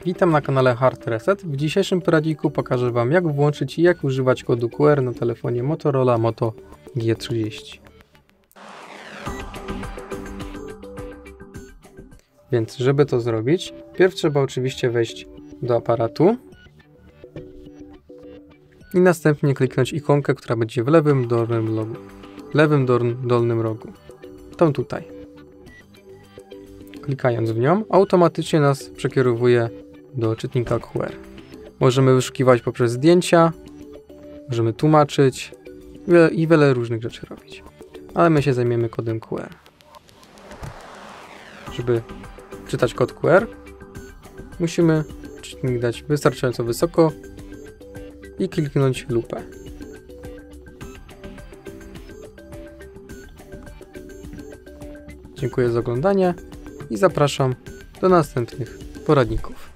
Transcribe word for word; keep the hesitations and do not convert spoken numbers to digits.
Witam na kanale Hard Reset. W dzisiejszym poradniku pokażę Wam, jak włączyć i jak używać kodu Q R na telefonie Motorola Moto G trzydzieści. Więc żeby to zrobić, pierw trzeba oczywiście wejść do aparatu i następnie kliknąć ikonkę, która będzie w lewym dolnym rogu. lewym dolnym rogu. Tą tutaj. Klikając w nią, automatycznie nas przekierowuje do czytnika Q R. Możemy wyszukiwać poprzez zdjęcia, możemy tłumaczyć wiele, i wiele różnych rzeczy robić. Ale my się zajmiemy kodem Q R. Żeby czytać kod Q R, musimy czytnik dać wystarczająco wysoko i kliknąć lupę. Dziękuję za oglądanie i zapraszam do następnych poradników.